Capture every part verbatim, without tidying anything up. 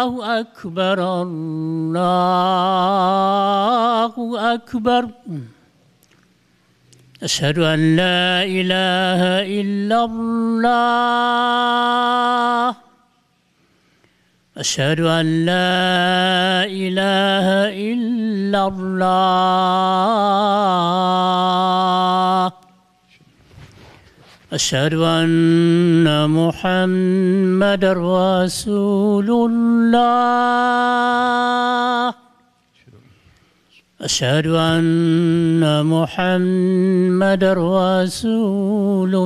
الله أكبر الله أكبر أشهد أن لا إله إلا الله أشهد أن لا إله إلا الله أشهد أن محمد رسول الله أشهد أن محمد رسول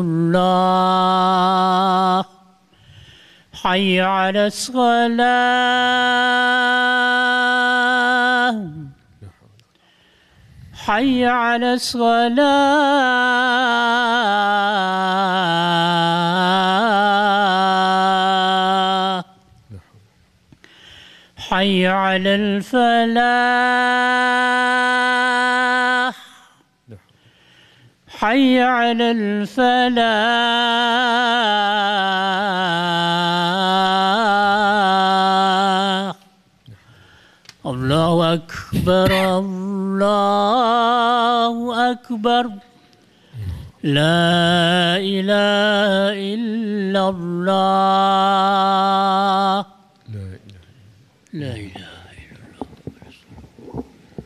الله حي على الصلاة حي على الصلاة حي على الفلاح حي على الفلاح الله أكبر الله أكبر لا إله إلا الله لا إله إلا الله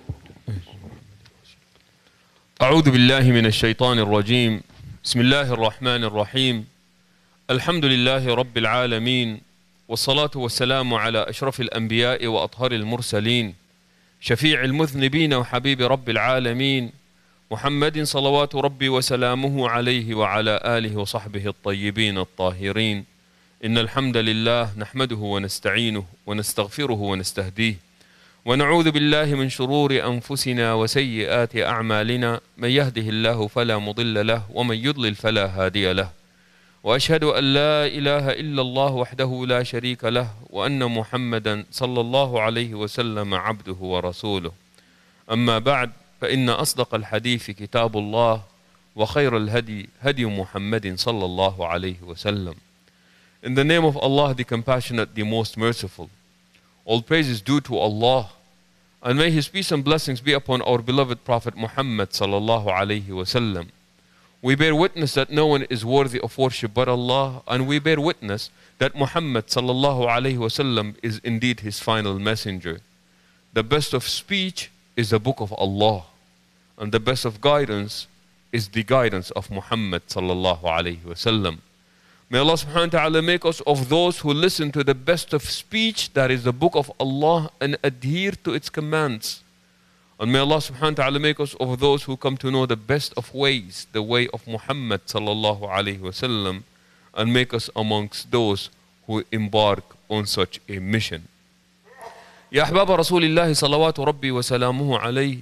أعوذ بالله من الشيطان الرجيم بسم الله الرحمن الرحيم الحمد لله رب العالمين والصلاة والسلام على أشرف الأنبياء وأطهر المرسلين شفيع المذنبين وحبيب رب العالمين محمد صلوات ربي وسلامه عليه وعلى آله وصحبه الطيبين الطاهرين إن الحمد لله نحمده ونستعينه ونستغفره ونستهديه ونعوذ بالله من شرور أنفسنا وسيئات أعمالنا من يهده الله فلا مضل له ومن يضلل فلا هادي له وأشهد أن لا إله إلا الله وحده لا شريك له وأن محمدا صلى الله عليه وسلم عبده ورسوله أما بعد فإن أصدق الحديث كتاب الله وخير الهدي هدي محمد صلى الله عليه وسلم. In the name of Allah, the Compassionate, the Most Merciful, all praise is due to Allah, and may His peace and blessings be upon our beloved Prophet Muhammad sallallahu alayhi wasallam. We bear witness that no one is worthy of worship but Allah, and we bear witness that Muhammad sallallahu alayhi wasallam is indeed His final messenger. The best of speech is the book of Allah, and the best of guidance is the guidance of Muhammad sallallahu alayhi wasallam. May Allah subhanahu wa ta'ala make us of those who listen to the best of speech, that is the book of Allah, and adhere to its commands. And may Allah subhanahu wa ta'ala make us of those who come to know the best of ways, the way of Muhammad sallallahu alayhi wasallam, and make us amongst those who embark on such a mission. يا أحباب رسول الله صلوات ربي وسلامه عليه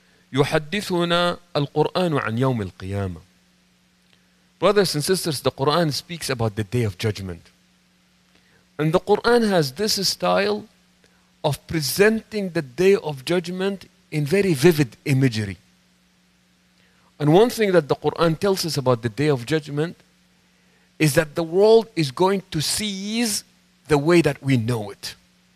يحدثنا القرآن عن يوم القيامة. Brothers and sisters, the Quran speaks about the day of judgment. And the Quran has this style of presenting the day of judgment in very vivid imagery. And one thing that the Quran tells us about the day of judgment is that the world is going to cease the way that we know it.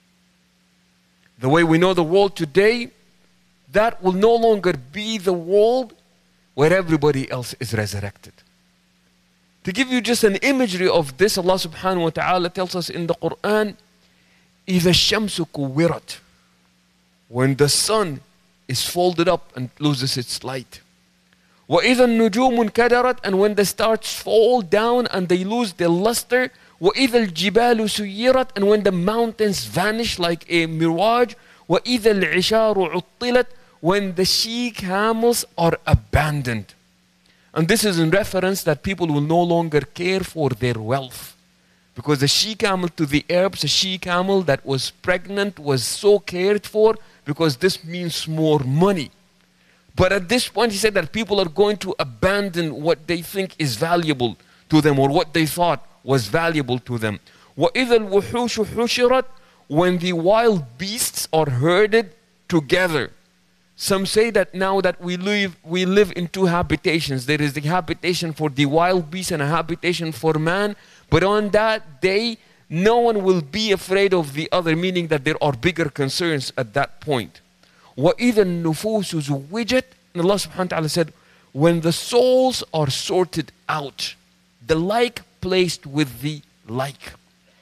The way we know the world today, that will no longer be the world where everybody else is resurrected. To give you just an imagery of this, Allah subhanahu wa ta'ala tells us in the Quran, إِذَا الشَّمْسُ كُوِّرَتْ, when the sun is folded up and loses its light. وَإِذَا النُّجُومُ انْكَدَرَتْ, and when the stars fall down and they lose their luster. وَإِذَا الْجِبَالُ سُيِّرَتْ, and when the mountains vanish like a mirage. وَإِذَا الْعِشَارُ عُطِّلَتْ, when the she-camels are abandoned. And this is in reference that people will no longer care for their wealth. Because the she-camel to the Arabs, a she-camel that was pregnant was so cared for, because this means more money. But at this point he said that people are going to abandon what they think is valuable to them, or what they thought was valuable to them. وَإِذَا الْوُحُوشُ حُشِرَتْ, when the wild beasts are herded together. Some say that now that we live, we live in two habitations. There is the habitation for the wild beast and a habitation for man. But on that day, no one will be afraid of the other, meaning that there are bigger concerns at that point. وَإِذَا النُّفُوسُ زُوِّجَتْ, and Allah subhanahu wa ta'ala said, when the souls are sorted out, the like placed with the like.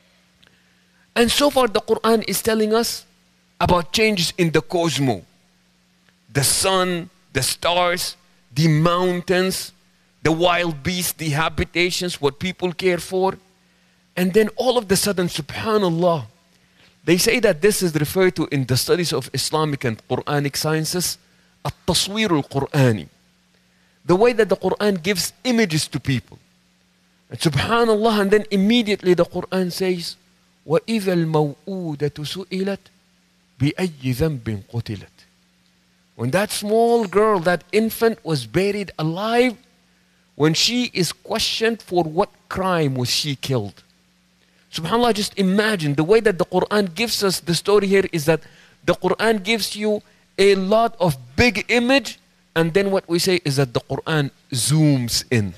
And so far the Quran is telling us about changes in the cosmos. The sun, the stars, the mountains, the wild beasts, the habitations, what people care for. And then all of the sudden, subhanallah, they say that this is referred to in the studies of Islamic and Quranic sciences, at-taswir al-Qur'ani. The way that the Quran gives images to people. And subhanallah, and then immediately the Quran says, وَإِذَا الْمَوْءُودَةُ سُئِلَتْ بِأَيِّ ذَنْبٍ قُتِلَتْ. When that small girl, that infant was buried alive, when she is questioned for what crime was she killed. SubhanAllah, just imagine the way that the Quran gives us the story here is that the Quran gives you a lot of big image, and then what we say is that the Quran zooms in.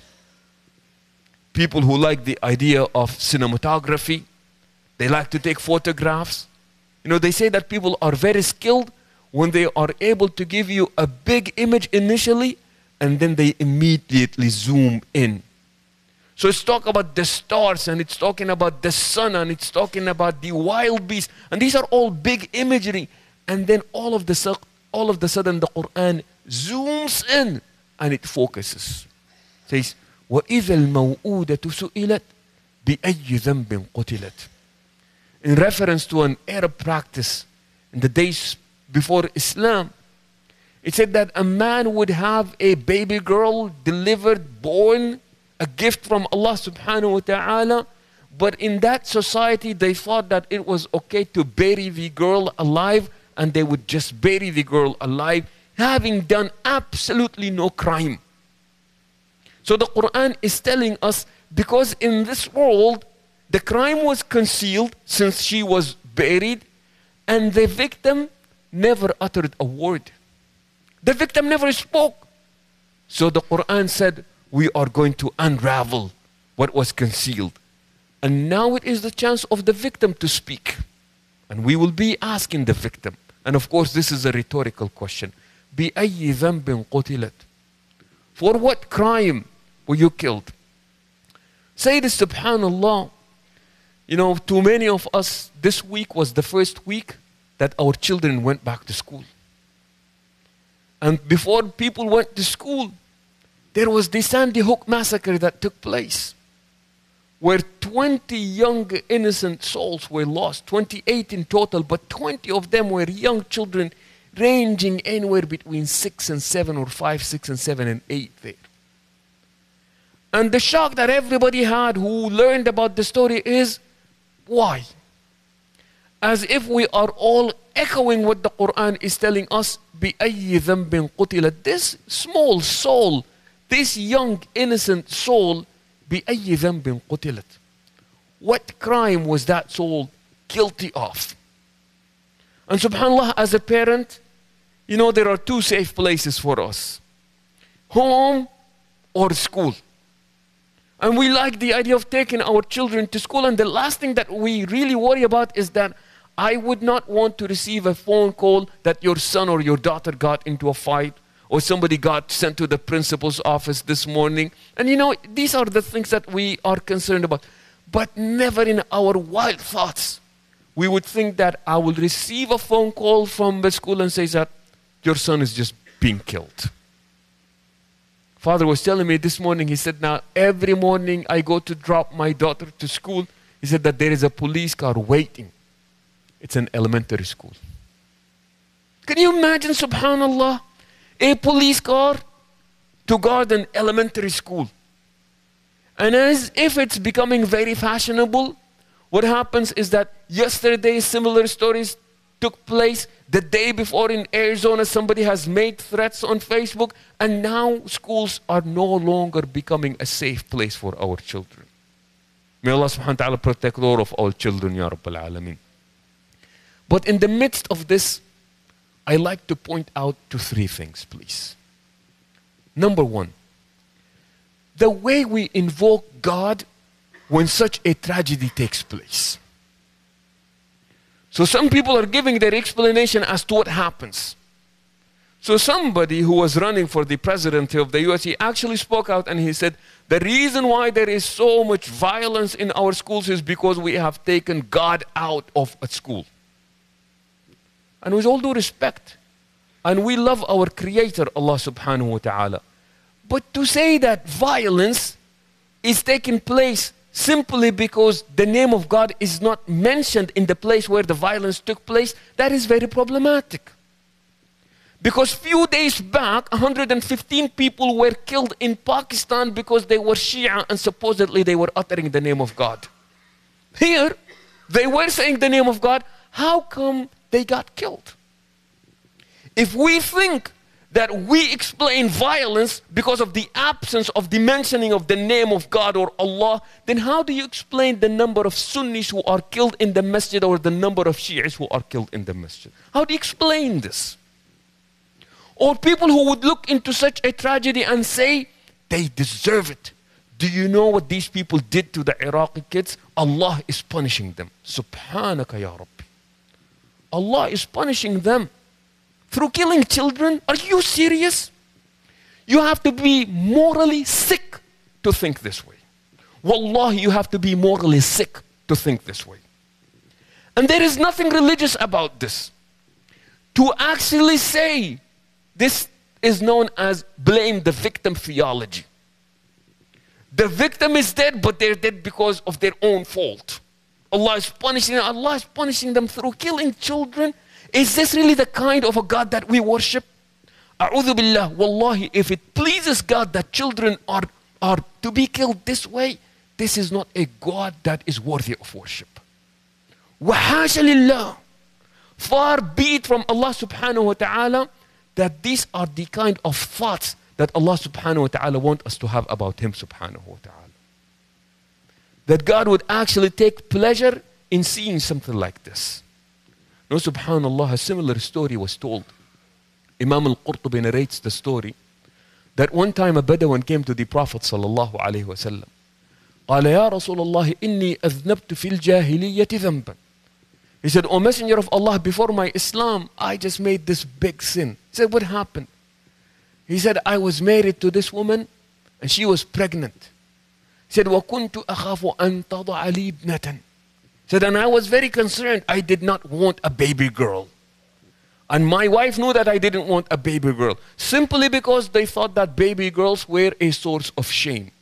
People who like the idea of cinematography, they like to take photographs. You know, they say that people are very skilled when they are able to give you a big image initially, and then they immediately zoom in. So it's talking about the stars, and it's talking about the sun, and it's talking about the wild beasts. And these are all big imagery. And then all of the, all of the sudden the Quran zooms in and it focuses. It says, وَإِذَا الْمَوْءُودَةُ سُئِلَتْ بِأَيِّ ذَنْبٍ قُتِلَتْ. In reference to an Arab practice in the days before Islam, it said that a man would have a baby girl delivered, born, a gift from Allah subhanahu wa ta'ala, but in that society they thought that it was okay to bury the girl alive, and they would just bury the girl alive, having done absolutely no crime. So the Quran is telling us, because in this world the crime was concealed since she was buried, and the victim never uttered a word. The victim never spoke. So the Quran said, we are going to unravel what was concealed. And now it is the chance of the victim to speak. And we will be asking the victim. And of course, this is a rhetorical question. بِأَيِّ ذَنْبٍ قُتِلَتْ. For what crime were you killed? Say this, subhanallah. You know, to many of us, this week was the first week that our children went back to school. And before people went to school, there was the Sandy Hook massacre that took place, where twenty young innocent souls were lost, twenty-eight in total, but twenty of them were young children ranging anywhere between six and seven, or five, six and seven and eight there. And the shock that everybody had who learned about the story is, why? As if we are all echoing what the Quran is telling us, بِأَيِّ ذَنْبٍ قُتِلَتْ. This small soul, this young innocent soul, بِأَيِّ ذَنْبٍ قُتِلَتْ. What crime was that soul guilty of? And subhanAllah, as a parent, you know, there are two safe places for us. Home or school. And we like the idea of taking our children to school, and the last thing that we really worry about is that I would not want to receive a phone call that your son or your daughter got into a fight, or somebody got sent to the principal's office this morning. And you know, these are the things that we are concerned about. But never in our wild thoughts we would think that I will receive a phone call from the school and say that your son is just being killed. Father was telling me this morning, he said, now every morning I go to drop my daughter to school, he said that there is a police car waiting. It's an elementary school. Can you imagine, subhanallah, a police car to guard an elementary school? And as if it's becoming very fashionable, what happens is that yesterday similar stories took place. The day before in Arizona, somebody has made threats on Facebook, and now schools are no longer becoming a safe place for our children. May Allah subhanahu wa ta'ala protect all of our children, Ya Rabbil Alameen. But in the midst of this, I like to point out to three things, please. Number one, the way we invoke God when such a tragedy takes place. So some people are giving their explanation as to what happens. So somebody who was running for the presidency of the U S, he actually spoke out and he said, the reason why there is so much violence in our schools is because we have taken God out of a school. And with all due respect, and we love our Creator, Allah subhanahu wa ta'ala. But to say that violence is taking place simply because the name of God is not mentioned in the place where the violence took place, that is very problematic. Because few days back, one hundred fifteen people were killed in Pakistan because they were Shia and supposedly they were uttering the name of God. Here, they were saying the name of God. How come they got killed? If we think that we explain violence because of the absence of the mentioning of the name of God or Allah, then how do you explain the number of Sunnis who are killed in the masjid or the number of Shias who are killed in the masjid? How do you explain this? Or people who would look into such a tragedy and say, they deserve it. Do you know what these people did to the Iraqi kids? Allah is punishing them. Subhanaka ya Rabbi. Allah is punishing them through killing children. Are you serious? You have to be morally sick to think this way. Wallahi, you have to be morally sick to think this way. And there is nothing religious about this. To actually say, this is known as blame the victim theology. The victim is dead, but they're dead because of their own fault. Allah is punishing them. Allah is punishing them through killing children. Is this really the kind of a God that we worship? A'udhu billah, wallahi, if it pleases God that children are, are to be killed this way, this is not a God that is worthy of worship. Wa hasha lillah. Far be it from Allah subhanahu wa ta'ala that these are the kind of thoughts that Allah subhanahu wa ta'ala wants us to have about Him subhanahu wa ta'ala. That God would actually take pleasure in seeing something like this. No, subhanallah, a similar story was told. Imam al-Qurtubi narrates the story that one time a Bedouin came to the Prophet sallallahu alayhi wa sallam. قال يا رسول الله إني أذنبت في الجاهلية ذنبا. He said, O Messenger of Allah, before my Islam, I just made this big sin. He said, what happened? He said, I was married to this woman and she was pregnant. He said, وَكُنْتُ أَخَافُ أَن تَضَعَ لِي ابْنَةً. He said, and I was very concerned. I did not want a baby girl. And my wife knew that I didn't want a baby girl. Simply because they thought that baby girls were a source of shame.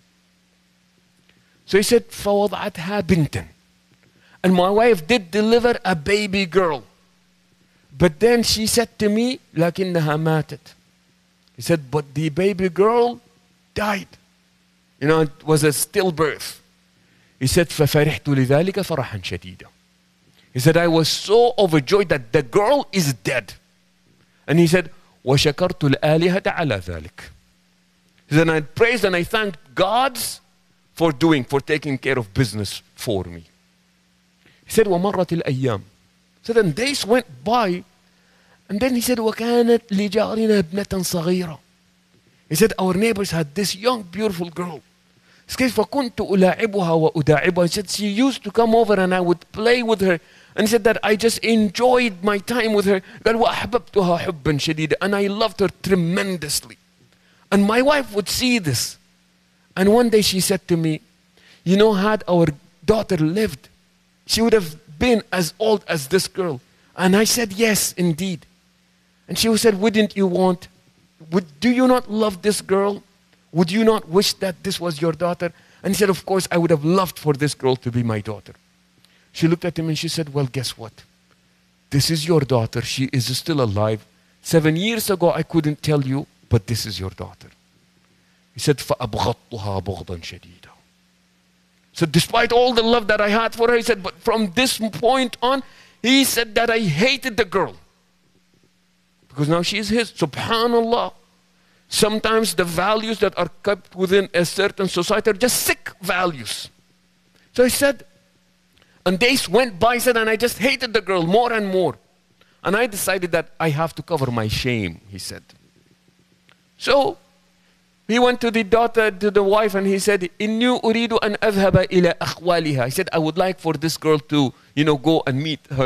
So he said, فَوَضَعَتْهَا بِنْتًا. And my wife did deliver a baby girl. But then she said to me, لَكِنَّهَا مَاتَتْ. He said, but the baby girl died. You know, it was a stillbirth. He said, فَفَرِحْتُ لِذَلِكَ فَرَحًا شَدِيدًا. He said, I was so overjoyed that the girl is dead. And he said, وَشَكَرْتُ الْآلِهَةَ عَلَى ذَلِكَ. He said, and I praised and I thanked God for doing, for taking care of business for me. He said, وَمَرَّتِ الْأَيَّامِ. So then days went by, and then he said, وَكَانَتْ لِجَارِنَا ابْنَةً صَغِيرًا. He said, our neighbors had this young, beautiful girl. He said, فَكُنْتُ أُلَاعِبُهَا وَأُدَاعِبُهَا. He said, she used to come over and I would play with her. And he said that I just enjoyed my time with her. قال وَأَحْبَبْتُهَا حُبًّا شَدِيدًا. And I loved her tremendously. And my wife would see this. And one day she said to me, you know, had our daughter lived, she would have been as old as this girl. And I said, yes, indeed. And she said, wouldn't you want, would, do you not love this girl? Would you not wish that this was your daughter? And he said, of course, I would have loved for this girl to be my daughter. She looked at him and she said, well, guess what? This is your daughter. She is still alive. Seven years ago, I couldn't tell you, but this is your daughter. He said, فَأَبْغَضْتُهَا بُغْضًا شَدِيدًا. So despite all the love that I had for her, he said, but from this point on, he said that I hated the girl. Because now she is his. Subhanallah. Sometimes the values that are kept within a certain society are just sick values. So he said, and days went by, he said, and I just hated the girl more and more. And I decided that I have to cover my shame, he said. So he went to the daughter, to the wife, and he said, إِنِّي أُرِيدُ أَنْ أَذْهَبَ إِلَىٰ أَخْوَالِهَا. He said, I would like for this girl to, you know, go and meet her,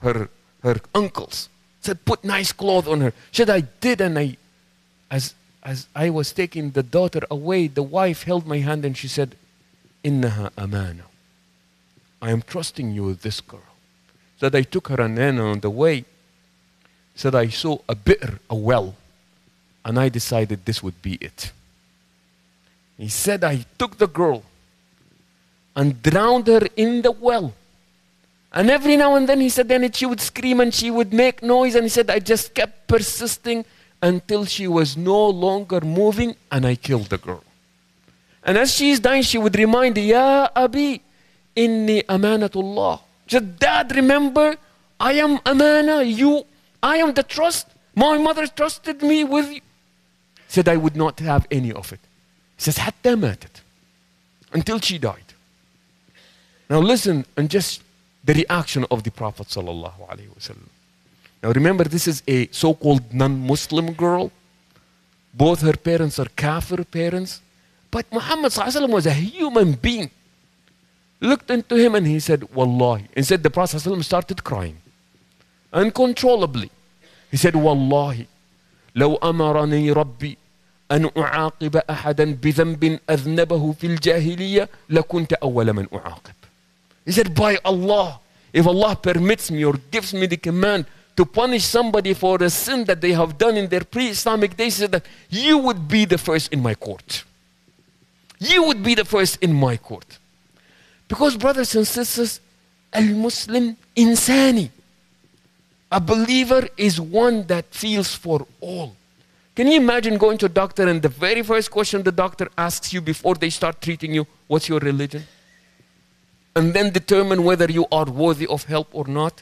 her, her uncles. Said, put nice clothes on her. She said, I did, and I, as, as I was taking the daughter away, the wife held my hand and she said, Innaha amana. I am trusting you with this girl. Said, I took her, and then on the way, said, I saw a bi'r, a well, and I decided this would be it. He said, I took the girl and drowned her in the well. And every now and then, he said, then it, she would scream and she would make noise. And he said, I just kept persisting until she was no longer moving, and I killed the girl. And as she is dying, she would remind, Ya Abi, inni amanatullah. She said, Dad, remember, I am amana, you, I am the trust. My mother trusted me with you. He said, I would not have any of it. He says, Hatta matat, until she died. Now listen, and just the reaction of the Prophet sallallahu alaihi wasallam. Now remember, this is a so-called non-Muslim girl. Both her parents are kafir parents. But Muhammad sallallahu alaihi wasallam was a human being. Looked into him and he said, Wallahi. And said the Prophet sallallahu alaihi wasallam started crying uncontrollably. He said, Wallahi, لو أمرني ربي أن أعاقب أحدا بذنب أذنبه في الجاهلية لكنت أول من أعاقب. He said, by Allah, if Allah permits me or gives me the command to punish somebody for a sin that they have done in their pre-Islamic days, he said that you would be the first in my court. You would be the first in my court. Because brothers and sisters, al-Muslim insani. A believer is one that feels for all. Can you imagine going to a doctor and the very first question the doctor asks you before they start treating you, what's your religion? And then determine whether you are worthy of help or not?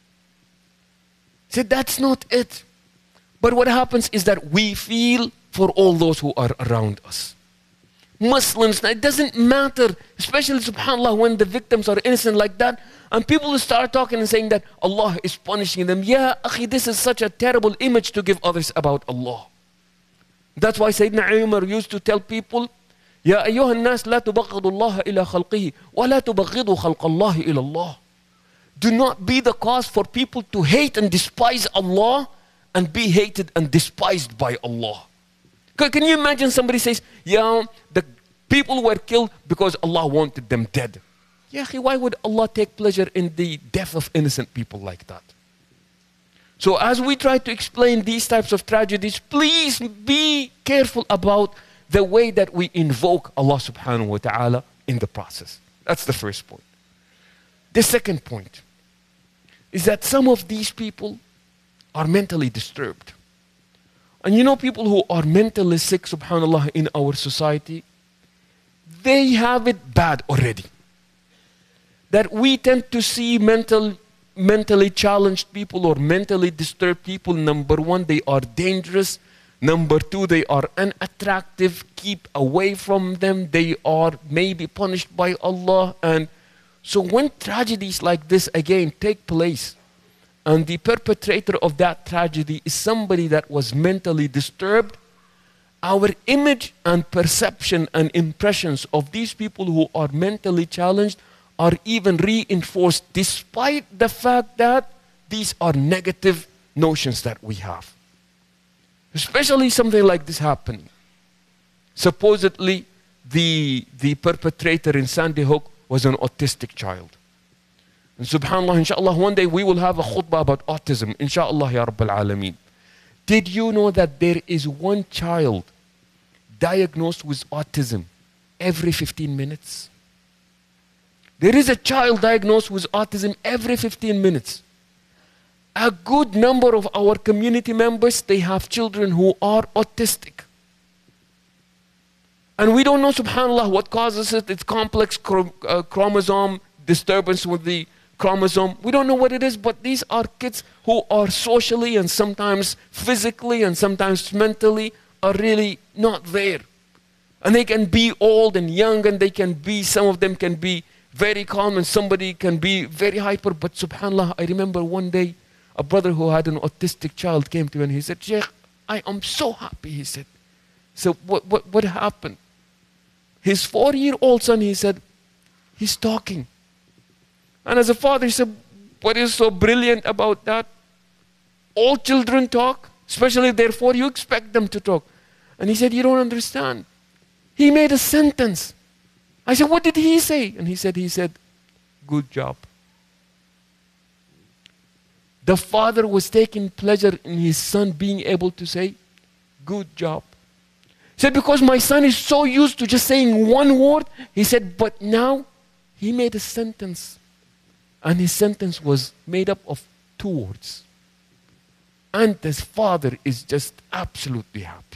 See, that's not it. But what happens is that we feel for all those who are around us. Muslims, it doesn't matter, especially subhanAllah when the victims are innocent like that, and people start talking and saying that Allah is punishing them. Yeah, akhi, this is such a terrible image to give others about Allah. That's why Sayyidina Umar used to tell people, يا أيها الناس لا تبغضوا الله إلى خلقه ولا تبغضوا خلق الله إلى الله. Do not be the cause for people to hate and despise Allah and be hated and despised by Allah. Can you imagine somebody says, yeah, the people were killed because Allah wanted them dead. Yeah, why would Allah take pleasure in the death of innocent people like that? So as we try to explain these types of tragedies, please be careful about the way that we invoke Allah subhanahu wa ta'ala in the process. That's the first point. The second point is that some of these people are mentally disturbed. And you know, people who are mentally sick, subhanAllah, in our society, they have it bad already. That we tend to see mental, mentally challenged people or mentally disturbed people. Number one, they are dangerous. Number two, they are unattractive. Keep away from them. They are maybe punished by Allah. And so when tragedies like this again take place, and the perpetrator of that tragedy is somebody that was mentally disturbed, our image and perception and impressions of these people who are mentally challenged are even reinforced despite the fact that these are negative notions that we have. Especially something like this happening. Supposedly, the, the perpetrator in Sandy Hook was an autistic child. And subhanAllah, inshallah, one day we will have a khutbah about autism. Inshallah, ya Rabbil Alameen. Did you know that there is one child diagnosed with autism every fifteen minutes? There is a child diagnosed with autism every fifteen minutes. A good number of our community members, they have children who are autistic. And we don't know, subhanAllah, what causes it. It's complex chrom uh, chromosome disturbance with the chromosome. We don't know what it is, but these are kids who are socially and sometimes physically and sometimes mentally are really not there. And they can be old and young, and they can be, some of them can be very calm, and somebody can be very hyper. But subhanAllah, I remember one day, a brother who had an autistic child came to me and he said, Sheikh, I am so happy, he said. So what, what, what happened? His four-year-old son, he said, he's talking. And as a father, he said, what is so brilliant about that? All children talk, especially therefore you expect them to talk. And he said, you don't understand. He made a sentence. I said, what did he say? And he said, he said, good job. The father was taking pleasure in his son being able to say, good job. He said, because my son is so used to just saying one word, he said, but now he made a sentence. And his sentence was made up of two words. And his father is just absolutely happy.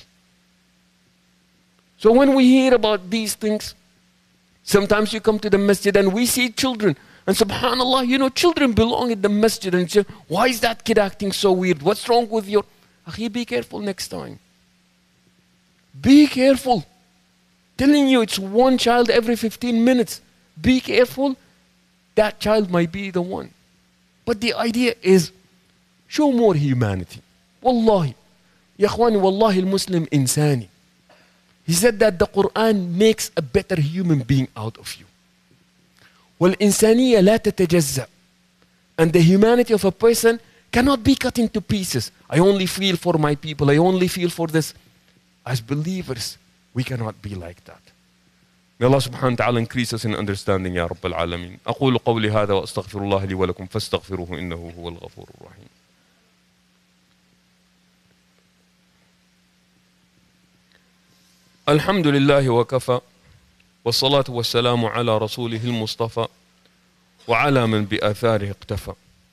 So when we hear about these things, sometimes you come to the masjid and we see children. And subhanAllah, you know, children belong in the masjid. And you say, why is that kid acting so weird? What's wrong with your... Akhi, be careful next time. Be careful. Telling you it's one child every fifteen minutes. Be careful. That child might be the one. But the idea is, show more humanity. Wallahi. Ya Akhwani, wallahi al-Muslim insani. He said that the Quran makes a better human being out of you. وَالْإِنسَانِيَّةَ لَا تَتَجَزَّأ. And the humanity of a person cannot be cut into pieces. I only feel for my people. I only feel for this. As believers, we cannot be like that. May Allah subhanahu wa ta'ala increase us in understanding, Ya Rabbal Alameen. أقول قولي هذا وأستغفر الله لي ولكم فاستغفروه إنه هو الغفور الرحيم. الحمد لله وكفى والصلاة والسلام على رسوله المصطفى وعلى من بآثاره اقتفى.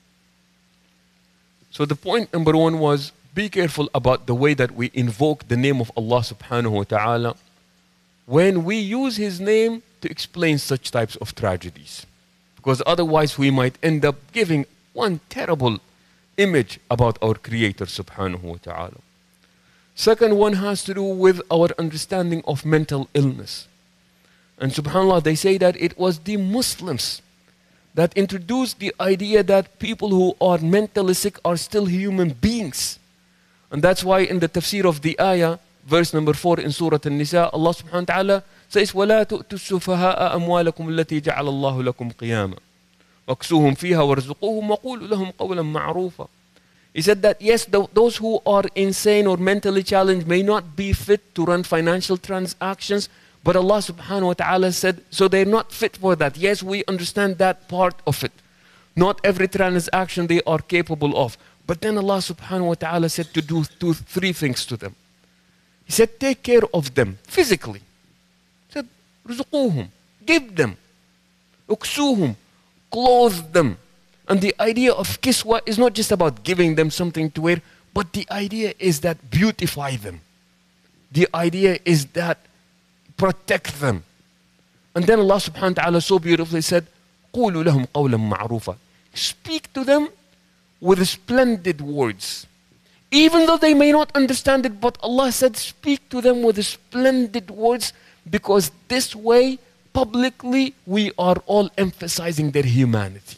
So the point number one was, be careful about the way that we invoke the name of Allah subhanahu wa ta'ala when we use His name to explain such types of tragedies. Because otherwise we might end up giving one terrible image about our Creator subhanahu wa ta'ala. Second one has to do with our understanding of mental illness. And subhanAllah, they say that it was the Muslims that introduced the idea that people who are mentally sick are still human beings. And that's why in the tafsir of the ayah, verse number four in Surah An-Nisa, Allah subhanahu wa ta'ala says, وَلَا تُؤْتُوا السُّفَهَاءَ أَمْوَالَكُمْ الَّتِي جَعَلَ اللَّهُ لَكُمْ قِيَامًا وَاكْسُوهُمْ فِيهَا وَارْزُقُوهُمْ وَقُولُوا لَهُمْ قَوْلًا مَعْرُوفًا. He said that yes, th those who are insane or mentally challenged may not be fit to run financial transactions, but Allah subhanahu wa ta'ala said, so they're not fit for that. Yes, we understand that part of it. Not every transaction they are capable of. But then Allah subhanahu wa ta'ala said to do two, three things to them. He said, take care of them physically. He said, رزقوهم, give them. Uksuhum, clothe them. And the idea of kiswa is not just about giving them something to wear, but the idea is that beautify them. The idea is that protect them. And then Allah subhanahu wa ta'ala so beautifully said, قُولُوا لَهُمْ قَوْلًا مَعْرُوفًا. Speak to them with splendid words. Even though they may not understand it, but Allah said, speak to them with splendid words, because this way, publicly, we are all emphasizing their humanity.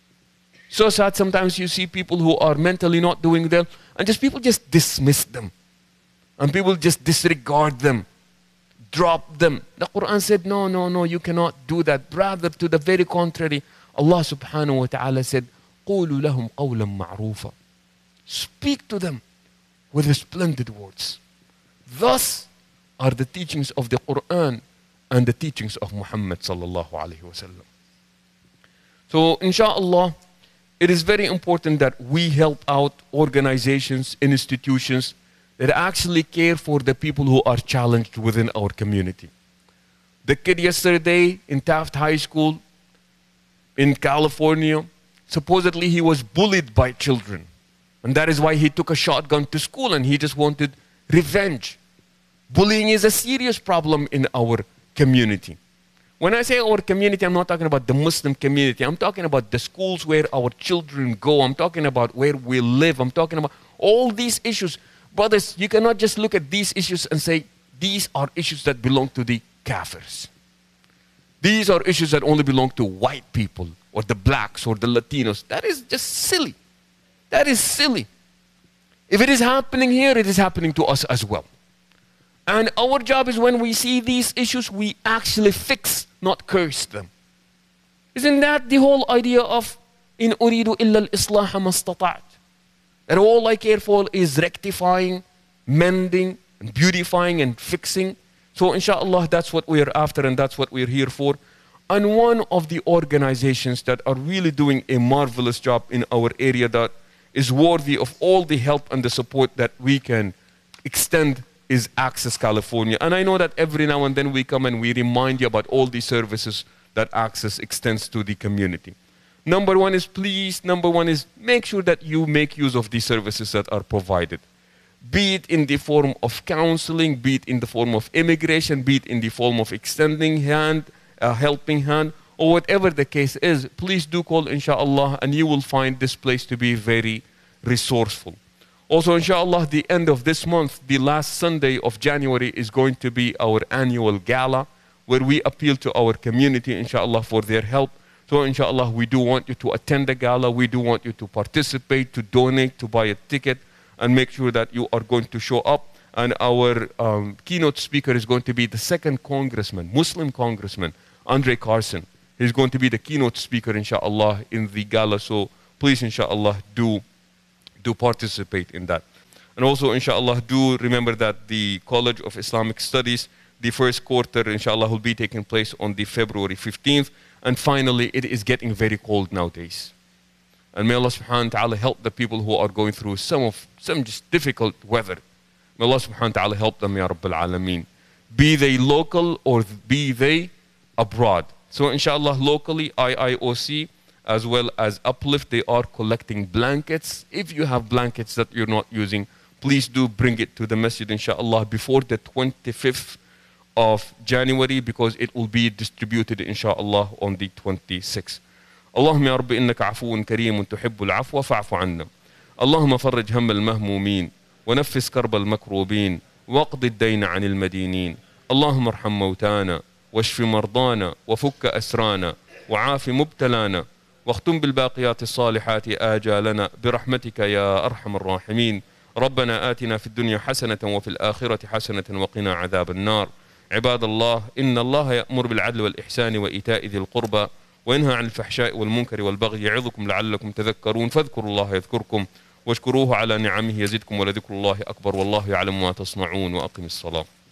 So sad, sometimes you see people who are mentally not doing well, and just people just dismiss them. And people just disregard them, drop them. The Quran said, no, no, no, you cannot do that. Rather, to the very contrary, Allah subhanahu wa ta'ala said, قُولُوا لَهُمْ قَوْلًا مَعْرُوفًا. Speak to them with splendid words. Thus are the teachings of the Quran and the teachings of Muhammad sallallahu alayhi wa sallam. So, inshallah, it is very important that we help out organizations, institutions that actually care for the people who are challenged within our community. The kid yesterday in Taft High School in California, supposedly he was bullied by children. And that is why he took a shotgun to school and he just wanted revenge. Bullying is a serious problem in our community. When I say our community, I'm not talking about the Muslim community. I'm talking about the schools where our children go. I'm talking about where we live. I'm talking about all these issues. Brothers, you cannot just look at these issues and say, these are issues that belong to the kafirs. These are issues that only belong to white people or the blacks or the Latinos. That is just silly. That is silly. If it is happening here, it is happening to us as well. And our job is when we see these issues, we actually fix, not curse them. Isn't that the whole idea of In uridu illa al-islaha mastata'at. And all I care for is rectifying, mending, and beautifying and fixing. So inshallah, that's what we're after and that's what we're here for. And one of the organizations that are really doing a marvelous job in our area that is worthy of all the help and the support that we can extend is Access California. And I know that every now and then we come and we remind you about all the services that Access extends to the community. Number one is please, number one is make sure that you make use of the services that are provided. Be it in the form of counseling, be it in the form of immigration, be it in the form of extending hand, a helping hand, or whatever the case is, please do call inshallah and you will find this place to be very resourceful. Also inshallah, the end of this month, the last Sunday of January is going to be our annual gala where we appeal to our community inshallah for their help. So inshallah, we do want you to attend the gala, we do want you to participate, to donate, to buy a ticket, and make sure that you are going to show up. And our um, keynote speaker is going to be the second congressman, Muslim congressman, Andre Carson. He's going to be the keynote speaker, inshallah, in the gala. So please, inshallah, do, do participate in that. And also, inshallah, do remember that the College of Islamic Studies, the first quarter, inshallah, will be taking place on the February fifteenth. And finally, it is getting very cold nowadays. And may Allah subhanahu wa ta'ala help the people who are going through some of some just difficult weather. May Allah subhanahu wa ta'ala help them, Ya Rabbil Alameen. Be they local or be they abroad. So inshallah, locally, I I O C as well as Uplift, they are collecting blankets. If you have blankets that you're not using, please do bring it to the masjid inshallah before the twenty-fifth of January, because it will be distributed inshallah on the twenty-sixth. اللهم يا رب إنك عفو كريم تحب العفو فاعف عنا. اللهم فرج هم المهمومين ونفس كرب المكروبين واقض الدين عن المدينين. اللهم ارحم موتانا واشف مرضانا وفك أسرانا وعاف مبتلانا واختم بالباقيات الصالحات آجالنا برحمتك يا أرحم الراحمين. ربنا آتنا في الدنيا حسنة وفي الآخرة حسنة وقنا عذاب النار. عباد الله إن الله يأمر بالعدل والإحسان وإيتاء ذي القربى وينهى عن الفحشاء والمنكر والبغي يعظكم لعلكم تذكرون فاذكروا الله يذكركم واشكروه على نعمه يزدكم ولذكر الله أكبر والله يعلم ما تصنعون وأقم الصلاة.